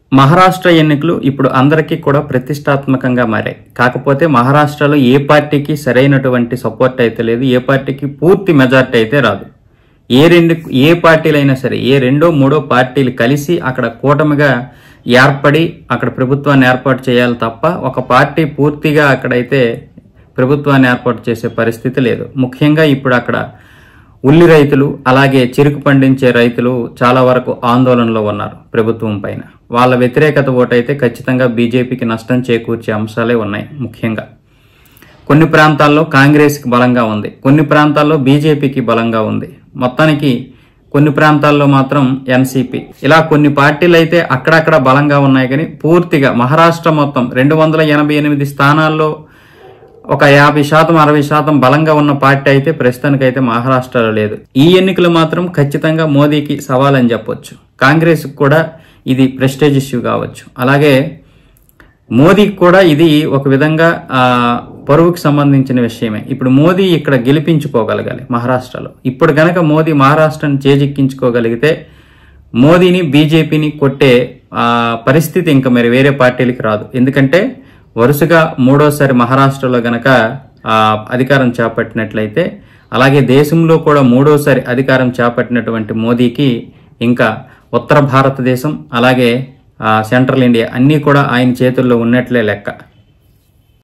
మహారాష్ట్ర ఎన్నికలు ఇప్పుడు అందరికీ కూడా ప్రతిష్టాత్మకంగా మారాయి. కాకపోతే మహారాష్ట్రలో ఏ పార్టీకి సరైనటువంటి సపోర్ట్ అయితే లేదు, ఏ పార్టీకి పూర్తి మెజార్టీ అయితే రాదు. ఏ పార్టీలైనా సరే, ఏ రెండో మూడో పార్టీలు కలిసి అక్కడ కూటమిగా ఏర్పడి అక్కడ ప్రభుత్వాన్ని ఏర్పాటు చేయాలి తప్ప ఒక పార్టీ పూర్తిగా అక్కడైతే ప్రభుత్వాన్ని ఏర్పాటు చేసే పరిస్థితి లేదు. ముఖ్యంగా ఇప్పుడు అక్కడ ఉల్లి రైతులు అలాగే చెరుకు పండించే రైతులు చాలా వరకు ఆందోళనలో ఉన్నారు ప్రభుత్వం పైన. వాళ్ళ వ్యతిరేకత ఓటైతే ఖచ్చితంగా బీజేపీకి నష్టం చేకూర్చే అంశాలే ఉన్నాయి. ముఖ్యంగా కొన్ని ప్రాంతాల్లో కాంగ్రెస్కి బలంగా ఉంది, కొన్ని ప్రాంతాల్లో బీజేపీకి బలంగా ఉంది, మొత్తానికి కొన్ని ప్రాంతాల్లో మాత్రం ఎన్సీపీ, ఇలా కొన్ని పార్టీలు అయితే అక్కడక్కడ బలంగా ఉన్నాయి. కానీ పూర్తిగా మహారాష్ట్ర మొత్తం 288 స్థానాల్లో ఒక 50% 60% బలంగా ఉన్న పార్టీ అయితే ప్రస్తుతానికైతే మహారాష్ట్రలో లేదు. ఈ ఎన్నికలు మాత్రం ఖచ్చితంగా మోదీకి సవాలని చెప్పొచ్చు. కాంగ్రెస్ కూడా ఇది ప్రెస్టేజ్ ఇష్యూ కావచ్చు. అలాగే మోదీకి కూడా ఇది ఒక విధంగా పరువుకి సంబంధించిన విషయమే. ఇప్పుడు మోదీ ఇక్కడ గెలిపించుకోగలగాలి మహారాష్ట్రలో. ఇప్పుడు గనక మోదీ మహారాష్ట్రను చేజిక్కించుకోగలిగితే మోదీని బీజేపీని కొట్టే పరిస్థితి ఇంకా మరి వేరే పార్టీలకి రాదు. ఎందుకంటే వరుసగా మూడోసారి మహారాష్ట్రలో గనక అధికారం చేపట్టినట్లయితే, అలాగే దేశంలో కూడా మూడోసారి అధికారం చేపట్టినటువంటి మోదీకి ఇంకా ఉత్తర భారతదేశం అలాగే సెంట్రల్ ఇండియా అన్నీ కూడా ఆయన చేతుల్లో ఉన్నట్లే లెక్క.